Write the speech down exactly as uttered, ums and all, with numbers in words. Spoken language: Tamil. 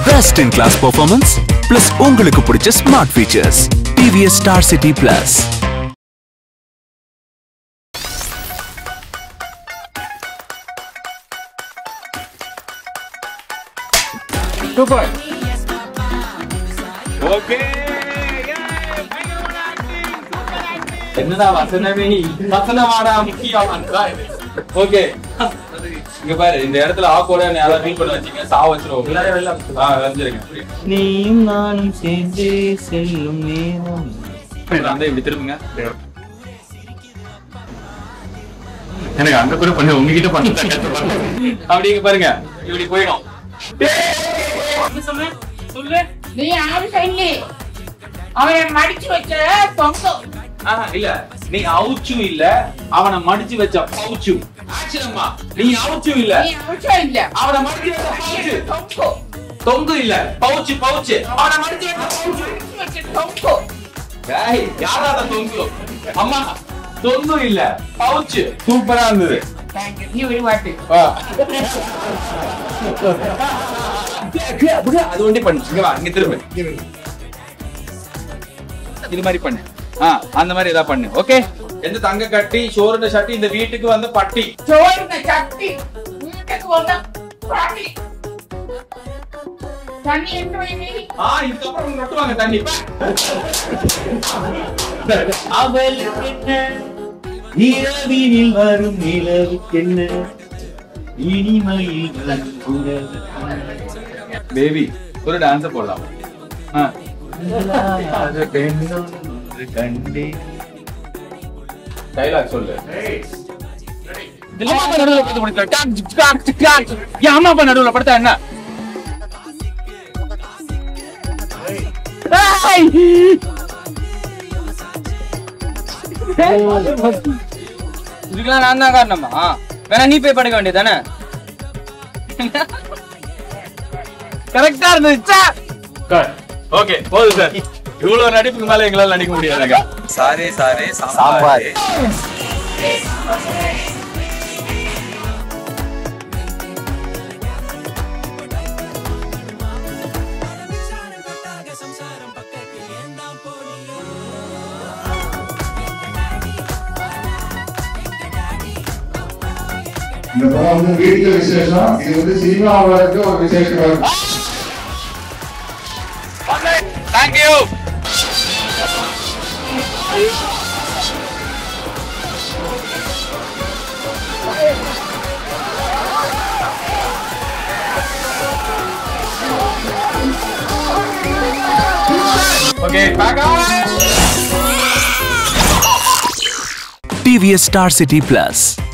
Best in class performance plus உங்களுக்கு பிடிச்ச smart features. T V S Star City Plus. Super. Okay. என்னடா வசனமே வசனமாடா முக்கியம் ஓகே இங்க பாரு இந்த இடத்துல ஆக்கோட நேரா மீட் பண்ண வச்சீங்க சாவ வச்சிரோம் எல்லாரும் வெளில ஆ வந்துருங்க நீயும் நானும் சேர்ந்து செல்லும் நேரம் அந்த இப்படி திரும்புங்க எனக்கு அங்க கூட பண்ணி உங்ககிட்ட பண்ண அப்படிங்க பாருங்க இப்படி போயிடும் சொல்லு சொல்லு நீ ஆறு சைனி அவனை மடிச்சு வச்ச பொங்கோ ஆஹா இல்ல நீ அவுச்சு இல்ல அவனை மடிச்சு வச்ச பவுச்சு ஆச்சரியமா நீ அவுச்சு இல்ல நீ அவுச்சு இல்ல அவனை மடிச்சு வச்ச பவுச்சு பொங்கோ தொங்கு இல்ல பவுச்சு பவுச்சு அவனை மடிச்சு வச்ச பவுச்சு வச்ச பொங்கோ ஏய் யாரா அந்த தொங்கு அம்மா தொங்கு இல்ல பவுச்சு சூப்பரா இருந்தது தேங்க் யூ நீ வெரி வாட் வா அது ஒண்டி பண்ணு இங்க வா இங்க திரும்ப இது மாதிரி பண்ணு ஆ அந்த மாதிரி ஏதா பண்ணு ஓகே எந்த தங்க கட்டி சோறுட சட்டி இந்த வீட்டுக்கு வந்த பட்டி சோறுட சட்டி வீட்டுக்கு வந்த பட்டி தண்ணி எங்க வைனி ஆ இதுக்கு அப்புறம் நட்டுவாங்க தண்ணி அவளுக்கு என்ன இரவினில் வரும் நிலவுக்கு என்ன இனிமையில் வரும் குரல் பேபி ஒரு டான்ஸ் போடலாம் ஆ கண்டே டைலாக் சொல்லு அம்மா அப்பா நடுவுல படுத்தா என்ன இதுக்கெல்லாம் நான் தான் காரணமா வேணா நீ போய் படுக்க வேண்டியதானே கரெக்டா இருந்துச்சா ஓகே போதும் சார் இவ்வளவு நடிப்புக்கு மேல எங்களால நடிக்க முடியாதுங்க சாரே சாரே சாம்பார் இந்த படம் வந்து வீட்ல விசேஷம் இது வந்து சினிமாவுக்கு ஒரு விசேஷமா இருக்கு Thank you. Okay, back on. T V S Star City Plus.